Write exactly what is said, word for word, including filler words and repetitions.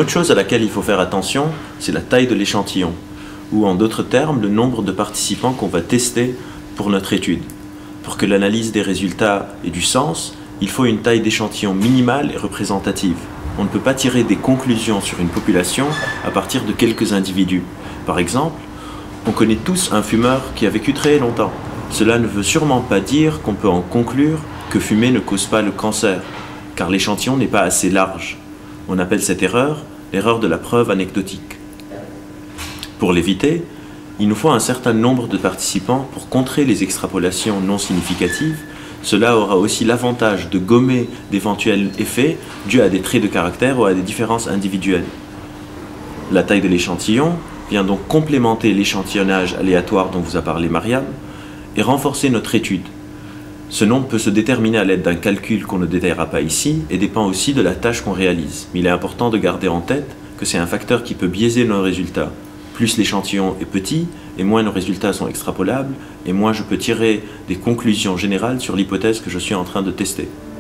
autre chose à laquelle il faut faire attention, c'est la taille de l'échantillon, ou en d'autres termes, le nombre de participants qu'on va tester pour notre étude. Pour que l'analyse des résultats ait du sens, il faut une taille d'échantillon minimale et représentative. On ne peut pas tirer des conclusions sur une population à partir de quelques individus. Par exemple, on connaît tous un fumeur qui a vécu très longtemps. Cela ne veut sûrement pas dire qu'on peut en conclure que fumer ne cause pas le cancer, car l'échantillon n'est pas assez large. On appelle cette erreur l'erreur de la preuve anecdotique. Pour l'éviter, il nous faut un certain nombre de participants pour contrer les extrapolations non significatives. Cela aura aussi l'avantage de gommer d'éventuels effets dus à des traits de caractère ou à des différences individuelles. La taille de l'échantillon vient donc complémenter l'échantillonnage aléatoire dont vous a parlé Mariam et renforcer notre étude. Ce nombre peut se déterminer à l'aide d'un calcul qu'on ne détaillera pas ici et dépend aussi de la tâche qu'on réalise. Mais il est important de garder en tête que c'est un facteur qui peut biaiser nos résultats. Plus l'échantillon est petit, et moins nos résultats sont extrapolables, et moins je peux tirer des conclusions générales sur l'hypothèse que je suis en train de tester.